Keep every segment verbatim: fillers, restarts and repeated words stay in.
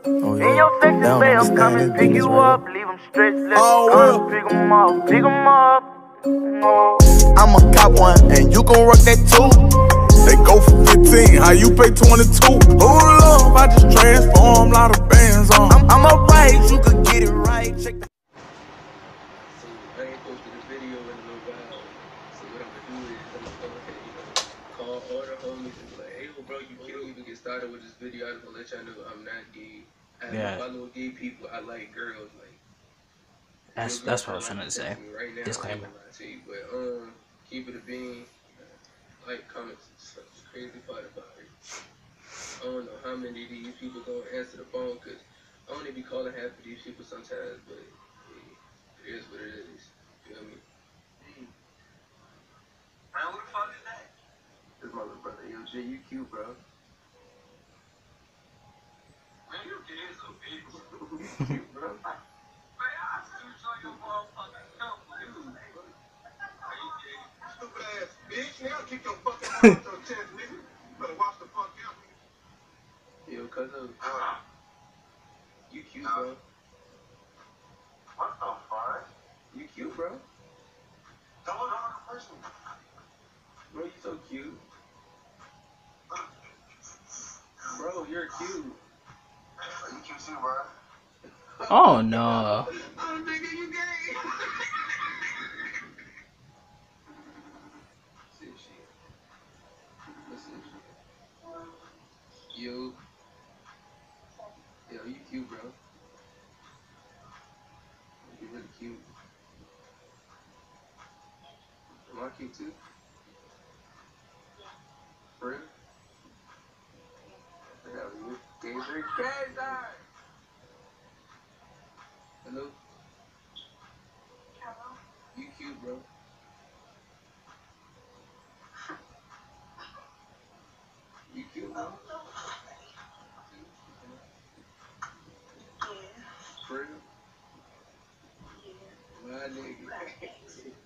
Oh, yeah. In your section, say I'm coming, pick you up, leave them stretched, let oh, well. Pick them up, pick them up. Oh. I'ma cop one, and you gon' rock that too. They go for fifteen, how you pay twenty-two? Hold up, I just transform, lot of bands on. I'm, I'm alright, you could get it right. Check that. So I ain't posted a video in a little while. So what I'm gonna do is I'm gonna go ahead, you know, call all the homies and be like, hey, well, bro, you can't even get started with this video. I just wanna let y'all know I'm not gay. I yeah. follow gay people. I like girls. Like that's that's what I was trying to say. Right now, disclaimer. To you, but um, keep it a bean. Like, comments, and stuff. It's crazy part about it. I don't know how many of these people gonna answer the phone, cause I only be calling half of these people sometimes, but hey, it is what it is. You feel me? Hey. Man, who the fuck is that? This my little brother. Yo, J, you cute, bro. Man, you gay as a bitch. You cute, bro. Man, I see you show your motherfucking help, dude. Are you gay? Stupid ass bitch. Nigga, I'll kick your fucking ass off your chest, nigga. Better watch the fuck out, nigga. Yo, cuz of. Uh, you cute, bro. What the fuck? You cute, bro. Don't look like a person. Bro, you so cute. Bro, you're cute. Are you cute too, bro? Oh no. Oh, nigga, you gay. See shit. Listen shit. Yo. Yo, you cute, bro. You really cute. Am I cute too? For real? Hell, you gay for crazy. Hello? Hello? You cute, bro. You cute, bro? Yeah. For real? Yeah. My nigga. You know what I'm saying?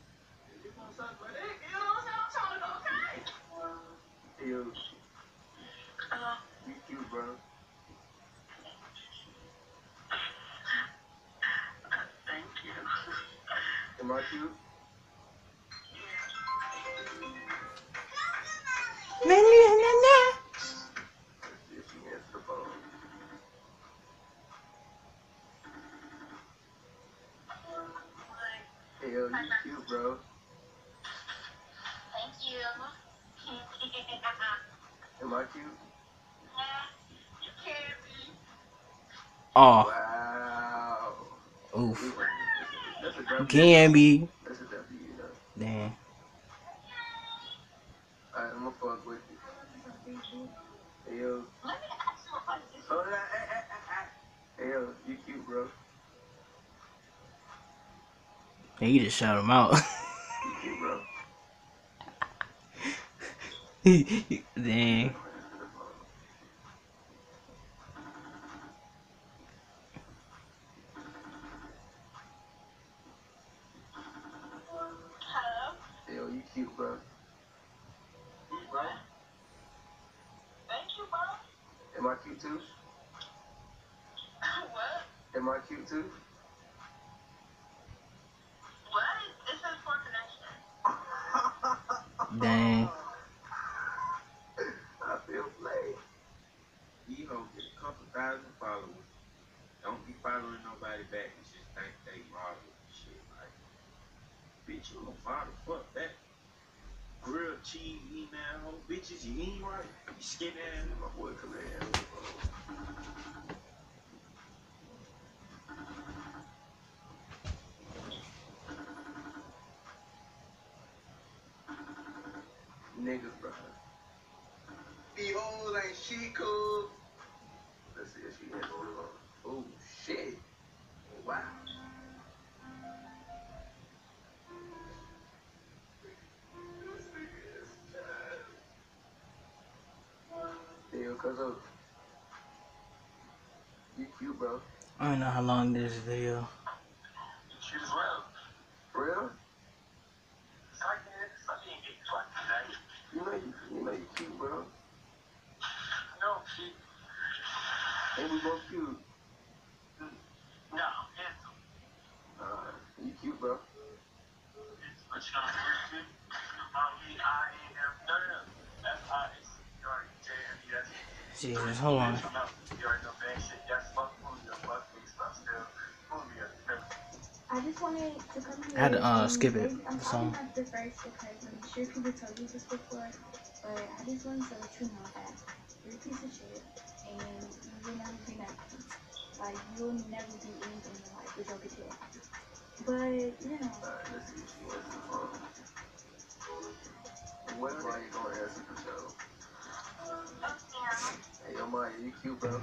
I'm trying to go, okay? Yo. Uh, you cute, bro. Thank you. Am I cute? Na, na, na, na. Let's see if she answers the phone. Hey, yo, you cute, bro. Thank you. Am I cute? Yeah, you can be. Oh. Wow. Oof. That's a W. Can be. That's a W, you know. Damn. Alright, I'm gonna fuck with you. Hey, yo. Let me ask you a question. Hold on. Hey, hey, hey, hey. Hey, yo, you cute, bro. Hey, you just shout him out. You cute, bro. Dang. Hello? Hey, yo, you cute, bro. Bro? Thank you, bro. Am I cute too? What? Am I cute too? What? It says for connection. Dang. I feel played. You hope get a couple thousand followers. Don't be following nobody back and just think they model and shit. Like, bitch, you don't follow fuck that. Real cheese eating that whole bitches, you ain't right. You skinny ass. My boy come in. Niggas, bro. Behold, ain't she cool? Let's see if she hit on. Oh, shit. Wow. Yo, cuz of. You cute, bro. I don't know how long this video. You cute as well. For real? You know you, you know you cute, bro. No, she. And we both cute. No, I'm handsome. Uh, you cute, bro. But you know, you about me, I ain't never done it. That's honest. You already tell me that's Jesus, hold on. you already know bad shit. Yes, fuck movie or fuck me, so I'm still movie or I just wanted to come here. I had to uh and skip it. I'm The probably song. not the first because I'm sure people told you this before, but I just wanted to let you know that you're a piece of shit and you will never be nothing. Like, you'll never be anything in life with your kid. But, you know. Alright, let's see if she answers the phone. What Maya gonna answer for show? Hey, yo, Maya, you cute, bro?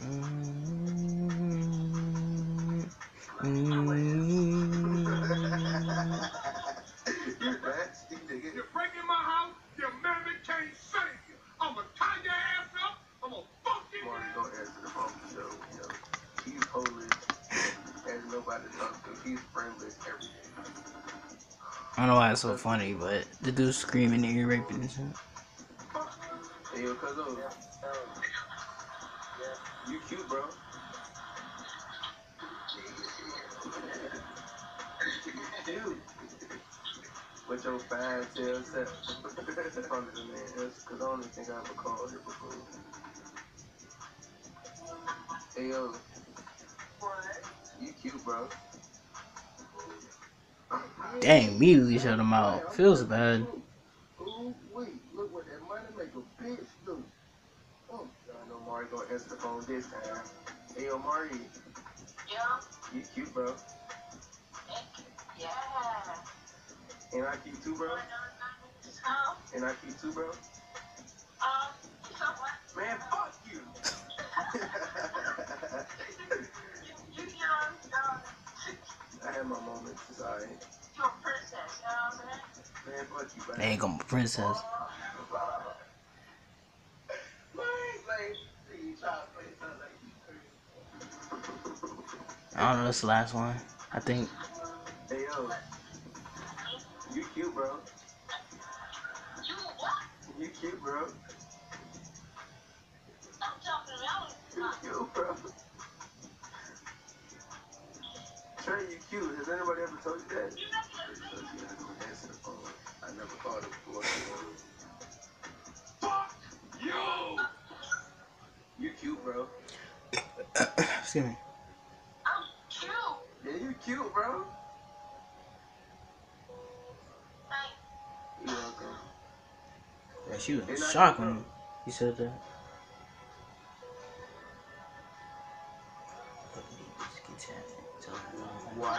You nasty, nigga. You're breaking my house, your mammy can't save you. I'ma tie your ass up, I'ma fuck you. Maya gonna answer the phone for show, yo. He's homeless, has nobody to talk to, he's friendless, everything. I don't know why it's so funny, but the dude screaming and you're raping and shit. Hey, yo, cuzzo. You cute, bro. Dude. With your fine tail set. Probably the man is, cause I don't even think I ever called her before. Hey, yo. What? You cute, bro. Dang, immediately shut him out. Feels bad. Ooh, wait, look what that money make a bitch do. Oh, I know Mari gonna answer the phone this time. Hey, yo, Mari. Yeah. You cute, bro. Yeah. And I cute too, bro. Huh? And I cute too, bro. Um, so what? Man, fuck you. You, you know, um, I had my moments, it's alright. you're a princess, you know what I'm saying? Man, fuck you, They man. ain't gonna be princess. I don't know, that's the last one. I think. Hey, yo. You cute, bro. You what? You cute, bro. I'm jumping out. You cute, bro. Trey, you cute. Has anybody ever told you that? You know, So she had to go answer the phone. I never called her before. fuck you! You cute, bro. Excuse me. I'm cute. Yeah, you cute, bro. Like, You welcome. Yeah, she was shocked when he said that. Wow.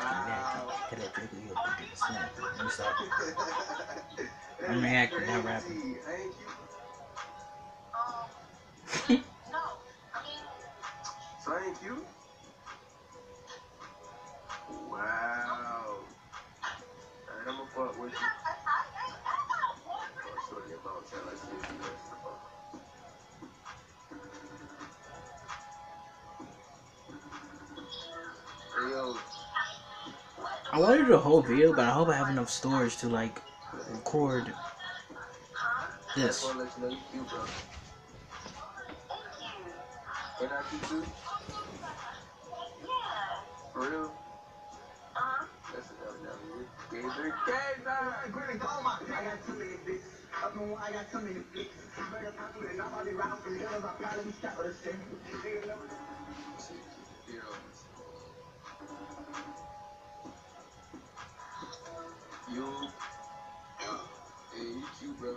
I'm reacting, not rapping. Ain't you? um, no. I mean, So I ain't cute? Wow. Alright, I'm gonna fuck with you. I, I, I, I got a boyfriend. Oh, shorty about tell us if you answer the phone. Hey, yo. I wanted to do a whole video, but I hope I have enough storage to like record I just this. wanna let you know you cute, bro. Thank you. Ain't I cute too? Yeah. For real? Uh-huh. That's a W W E. Gazer Gazer! I got too many bitches. Up in one, I got too many bitches. Better pop with it, nobody ride for the hills. I probably be shot with a shit. Nigga never. You, hey, you cute, bro.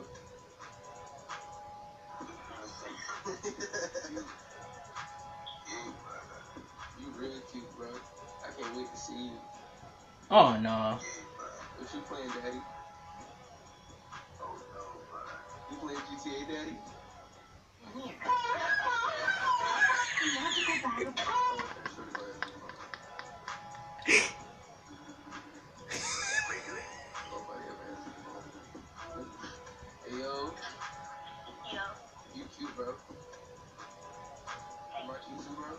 you, you really cute, bro. I can't wait to see you. Oh no. What you playing, Daddy? Oh no, brother. You playing G T A, Daddy? Hey yo, Yeah. you cute, bro. Am I cute too, bro?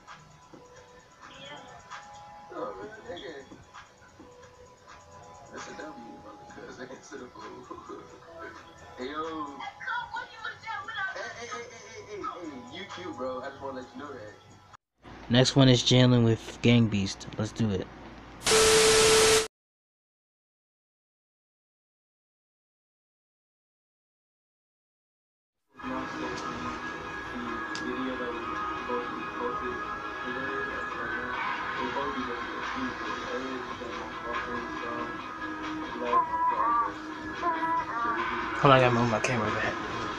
Yeah. Oh man, nigga. That's a W, because I answer the phone. Hey yo. Come, what you was doing without Hey, hey, hey, hey, hey, hey, hey, you cute, bro. I just want to let you know that. Next one is Jalen with Gang Beast. Let's do it. Hold on, I gotta move my camera back.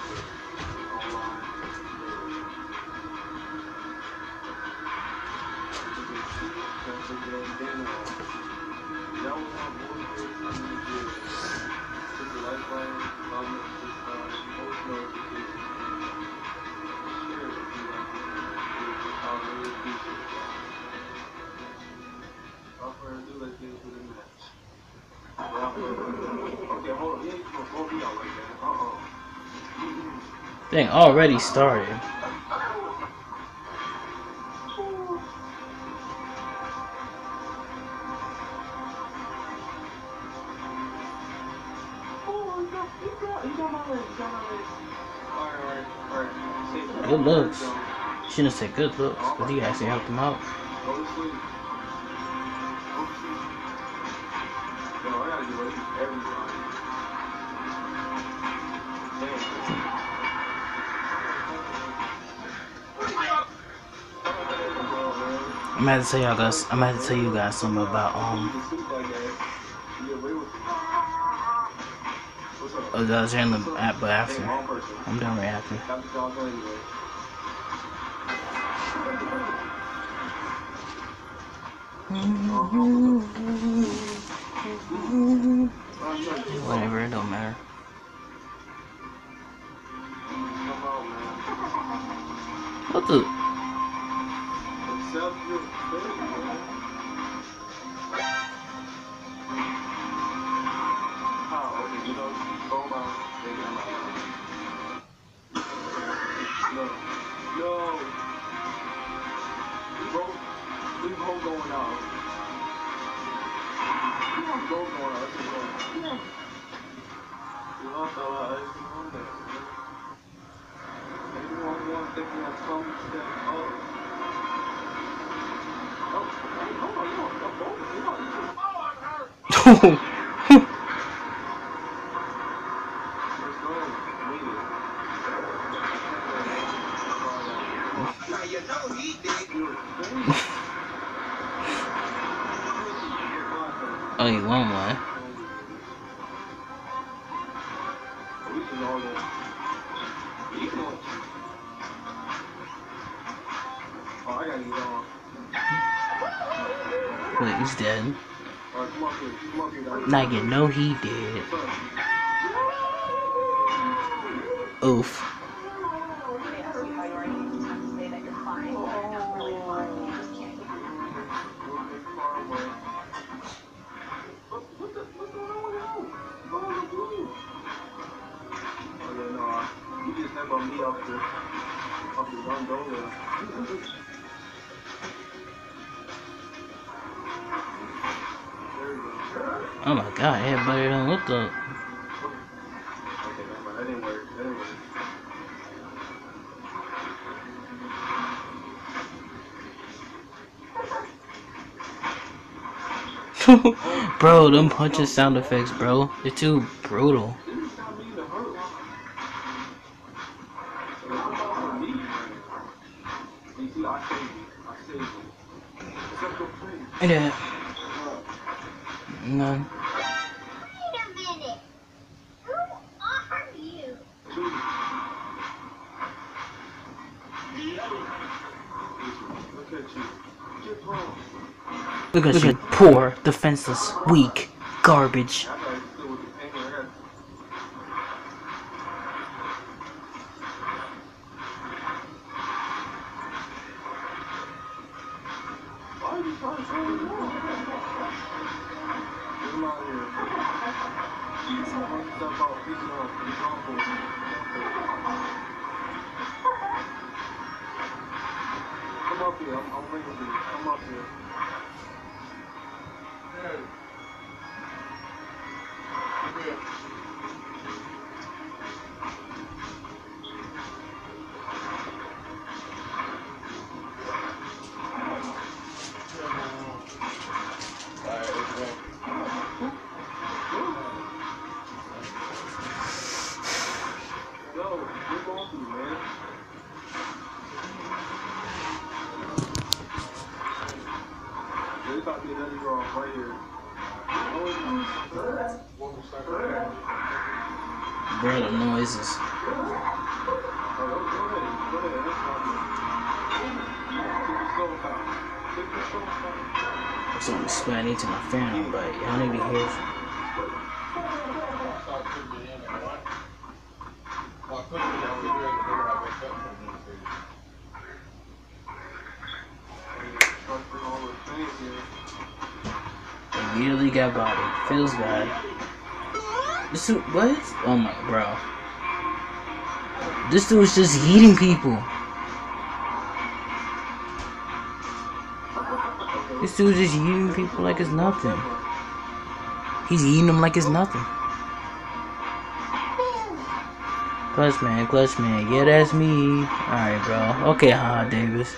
Thing already started. Good looks. Shouldn't have said good looks, but he actually helped him out. I'm gonna have to tell y'all guys. I'm gonna have to tell you guys something about um. Oh, guys, in the app, but after I'm done reacting. Whatever, it don't matter. What the? Oh, you want one? Wait, he's dead. Now you know he did. Oof. Oh my god, everybody done looked up. Bro, them punches sound effects, bro. They're too brutal. Yeah. None. Wait a minute. Who are you? Look at you, poor, defenseless, weak, garbage. Come up here, I'm, I'm waiting for you. Come up here. just thought me that you were right here. Bro, the noises. There's something sweating to my family, but y'all need to hear. Immediately got body. Feels bad. This dude, what? Oh my, bro. This dude's just eating people. This dude's just eating people like it's nothing. He's eating them like it's nothing. Clutch man, clutch man. Yeah, that's me. Alright, bro. Okay, huh, Davis.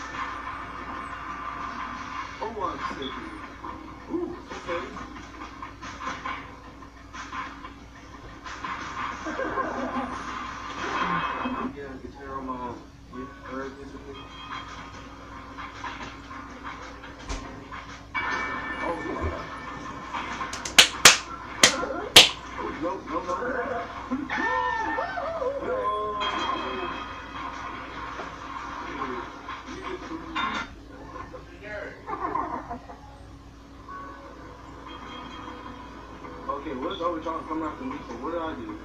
Okay, what's over trying to come after me? So what did I do?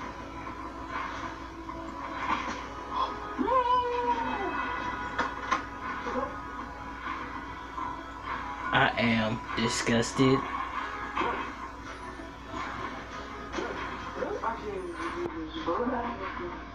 I am disgusted. I can't even do this.